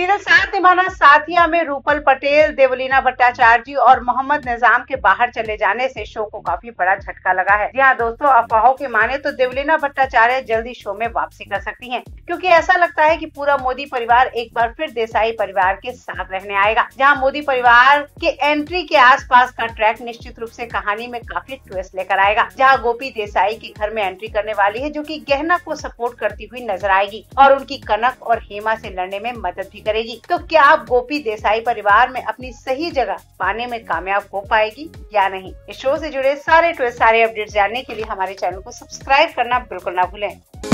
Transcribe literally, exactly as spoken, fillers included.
Serial साथ निभाना साथिया में रूपल पटेल, देवलीना भट्टाचार्य जी और मोहम्मद निजाम के बाहर चले जाने से शो को काफी बड़ा झटका लगा है। जी हाँ दोस्तों, अफवाहों के माने तो देवलीना भट्टाचार्य जल्दी शो में वापसी कर सकती हैं, क्योंकि ऐसा लगता है कि पूरा मोदी परिवार एक बार फिर देसाई परिवार के साथ रहने आएगा। जहां मोदी परिवार के एंट्री के आसपास का ट्रैक निश्चित रूप से कहानी में काफी ट्विस्ट लेकर आएगा। जहां गोपी देसाई के घर में एंट्री करने वाली है, जो कि गहना को सपोर्ट करती हुई नजर आएगी और उनकी कनक और हेमा से लड़ने में मदद भी करेगी। तो क्या आप गोपी देसाई परिवार में अपनी सही जगह पाने में कामयाब हो पाएगी या नहीं? इस शो से जुड़े सारे ट्विस्ट, सारे अपडेट्स जानने के लिए हमारे चैनल को सब्सक्राइब करना बिल्कुल ना भूलें।